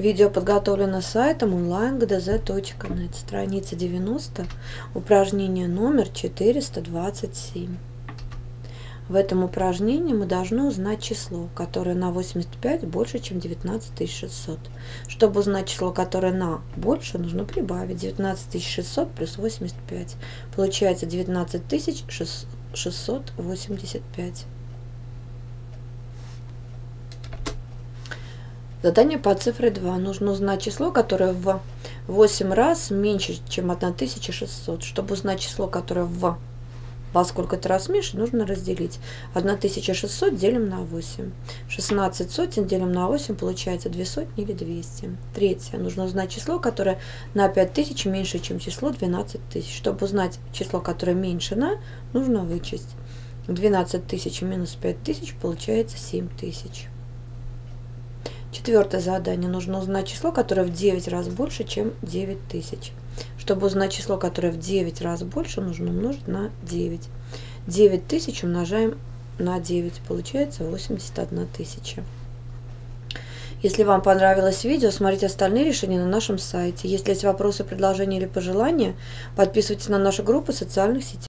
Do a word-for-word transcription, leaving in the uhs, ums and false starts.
Видео подготовлено сайтом онлайн гэ дэ зэ точка нет. Страница девяносто, упражнение номер четыреста двадцать семь. В этом упражнении мы должны узнать число, которое на восемьдесят пять больше, чем девятнадцать тысяч шестьсот. Чтобы узнать число, которое на больше, нужно прибавить девятнадцать тысяч шестьсот плюс восемьдесят пять. Получается девятнадцать тысяч шестьсот восемьдесят пять. Задание по цифре два. Нужно узнать число, которое в восемь раз меньше, чем тысяча шестьсот. Чтобы узнать число, которое в во сколько-то раз меньше, нужно разделить. тысяча шестьсот делим на восемь. шестнадцать сотен делим на восемь, получается две сотни или двести. Третье. Нужно узнать число, которое на пять тысяч меньше, чем число двенадцать тысяч. Чтобы узнать число, которое меньше на, нужно вычесть. двенадцать тысяч минус пять тысяч, получается семь тысяч. Четвертое задание. Нужно узнать число, которое в девять раз больше, чем девять тысяч. Чтобы узнать число, которое в девять раз больше, нужно умножить на девять. девять тысяч умножаем на девять. Получается восемьдесят одна тысяча. Если вам понравилось видео, смотрите остальные решения на нашем сайте. Если есть вопросы, предложения или пожелания, подписывайтесь на наши группы в социальных сетях.